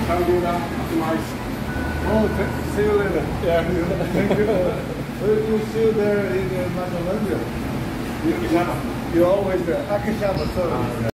Alhamdulillah, nice. Oh, see you later. Yeah. Thank you. Will you see you there in Malaysia? Di sana. You always there. Akishaba, sorry.